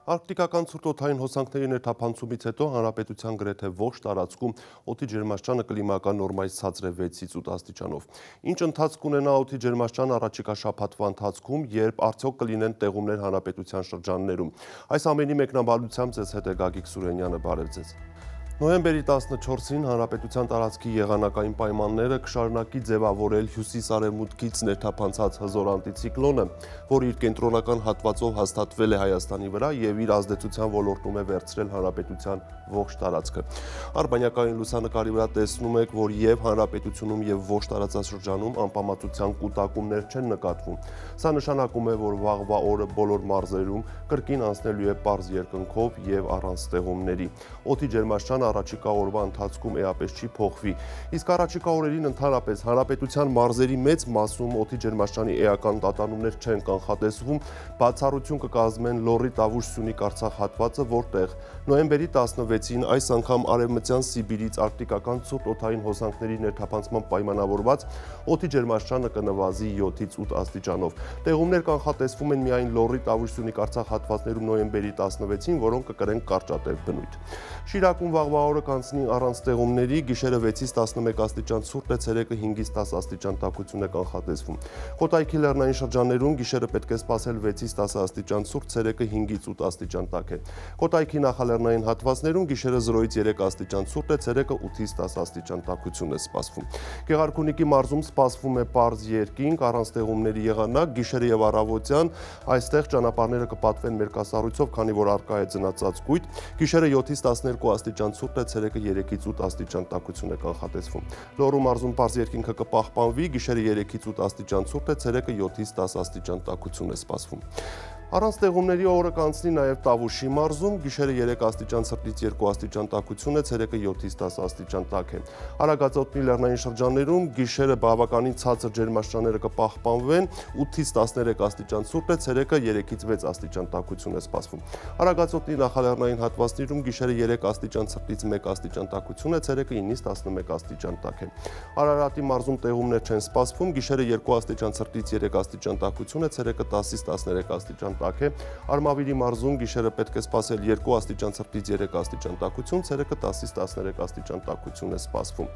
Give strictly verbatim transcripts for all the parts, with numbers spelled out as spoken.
Արկտիկական ցուրտօդային հոսանքների ներթափանցումից հետո հանրապետության գրեթե ողջ տարածքում օդի ջերմաստիճանը կլիմայական նորմայից ցածր է վեցից ութ աստիճանով։ Ինչ ընթացք կունենա օդի ջերմաստիճանը առաջիկա շաբաթվա ընթացքում, երբ արդյոք կլինեն տեղումներ հանրապետության շրջաններում։ Այս ամենի մեկնաբանությամբ ձեզ հետ է Գագիկ Սուրենյանը, բարև ձեզ։ Նոյեմբերի տասնչորսին հանրապետության տարածքի եղանակային պայմանները կշարունակի ձևավորել հյուսիս-արևմուտքից ներթափանցած հզոր անտիցիկլոնը, որ իր կենտրոնական հատվածով հաստատվել է Հայաստանի վրա եւ իր ազդեցության ոլորտում է վերցրել հանրապետության ողջ տարածքը։ Արբանյակային լուսանկարի վրա տեսնում եք, որ եւ հանրապետությունում եւ ողջ տարածաշրջանում անպամատության կուտակումներ չեն նկատվում։ Սա նշանակում է, որ վաղվա օրը բոլոր մարզերում կրկին անցնելու է պարզ երկնքով եւ առանց ստեղումների։ Օդի ջերմաստիճանը առաջիկա օրվա ընթացքում էապես չի փոխվի։ Իսկ առաջիկա օրերին ընդհանրապես հանրապետության մարզերի մեծ մասում օդի ջերմաստիճանի էական տատանումներ չեն կանխատեսվում, բացառություն կկազմեն Լոռի Տավուշ Սյունիք Արցախ հատվածը, որտեղ նոյեմբերի տասնվեցին այս անգամ արևմտյան Սիբիրից արկտիկական ցուրտ օդային հոսանքների ներթափանցման պայմանավորված օդի ջերմաստիճանը կնվազի յոթից ութ աստիճանով։ Տեղումներ կանխատեսվում են միայն Լոռի Տավուշ Սյունիք Արցախ հատվածներում նոյեմբերի տասնվեցին, որոնք կկրեն կարճատև բնույթ։ Շիրակում վաղվա օրը կանցնի առանց տեղումների, գիշերը վեցից տասնմեկ աստիճան ցուրտ է, ցերեկը հինգից տաս աստիճան տաքություն է կանխատեսվում։ Խոտայքի լեռնային շրջաններում գիշերը պետք է սպասել վեցից տաս աստիճան ցուրտ, ցերեկը հինգից ութ աստիճան տաք է։ Խոտայքի նախալեռնային հատվածներում գիշերը զրոյից երեք աստիճան ցուրտ է, ցերեկը ութից տաս աստիճան տաքություն է սպասվում։ Գեղարքունիքի մարզում սպասվում է պարզ երկինք, առանց տեղումների եղանակ, գիշերը եւ առավոտյան այստեղ ճանապարհները կպատվեն մերկասառույցով, քանի որ առկա է ձնածածկույթ։ Գիշերը յոթից տասներկու աստիճան ցուրտ է, ցերեկը երեքից ութ աստիճան տաքություն է կանխատեսվում։ Լոռու մարզում պարզ երկինքը կպահպանվի, գիշերը երեքից ութ աստիճան ցուրտ է, ցերեկը յոթից տաս աստիճան տաքություն է սպասվում։ Առանց տեղումների օրը կանցնի նաև Տավուշի մարզում, գիշերը երեք աստիճան ցրտից երկու աստիճան տաքություն է, ցերեկը յոթից տաս աստիճան տաք է։ Արագածոտնի լեռնային շրջաններում գիշերը բավականին ցածր ջերմաստիճանները կպահպանվեն, ութից տասներեք աստիճան ցուրտ է, ցերեկը երեքից վեց աստիճան տաքություն է սպասվում։ Արագածոտնի նախալեռնային հատվածներում գիշերը երեք աստիճան ցրտից մեկ աստիճան տաքություն է, ցերեկը ինից տասնմեկ աստիճան տաք է։ Արարատի մարզում տեղումներ չեն սպասվում, գիշերը երկու աստիճան ցրտից երեք աստիճան տաքություն է, ցերեկը տասից տասներեք աստիճան տաք է։ Արմավիրի մարզում գիշերը պետք է սպասել երկու աստիճան ցրտից երեք աստիճան տաքություն, ցերեկը տասից տասներեք աստիճան տաքություն է սպասվում։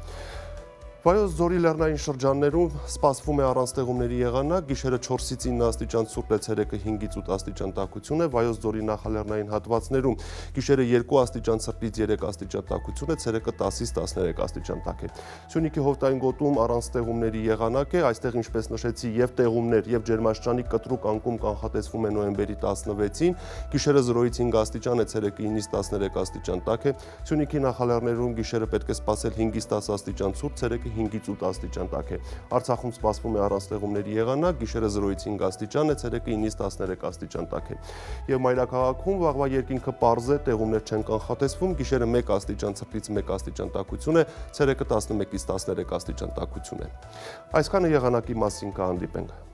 Վայոց ձորի լեռնային շրջաններում սպասվում է առանց տեղումների եղանակ, գիշերը չորսից ինը աստիճան ցուրտ է, ցերեկը հինգից ութ աստիճան տաքություն է, Վայոց ձորի նախալեռնային հատվածներում գիշերը երկու աստիճան ցրտից երեք աստիճան տաքություն է, ցերեկը տասից տասներեք աստիճան տաք է։ Սյունիքի Հովտային գոտում առանց տեղումների եղանակ է, այստեղ ինչպես նշեցի եւ տեղումներ եւ ջերմաստիճանի կտրուկ անկում կանխատեսվում է նոյեմբերի տասնվեցին, գիշերը զրոյից հինգ աստիճան է, ցերեկը ինից տասներեք աստիճան տաք է։ Սյունիքի նախալեռներում գիշերը պետք է սպասել հինգից տաս աստիճան ցուրտ, ցերեկը հինգից ութ աստիճան տաք է։ Արցախում սպասվում է առանց տեղումների եղանակ, գիշերը զրոյից հինգ աստիճան է, ցերեկը ինից տասներեք աստիճան տաք է։ Եվ մայրաքաղաքում վաղվա երկինքը պարզ է, տեղումներ չեն կանխատեսվում, գիշերը մեկ աստիճան ցրտից մեկ աստիճան տաքություն է, ցերեկը տասնմեկից տասներեք աստիճան տաքություն է։ Այսքանը եղանակի մասին, կհանդիպենք։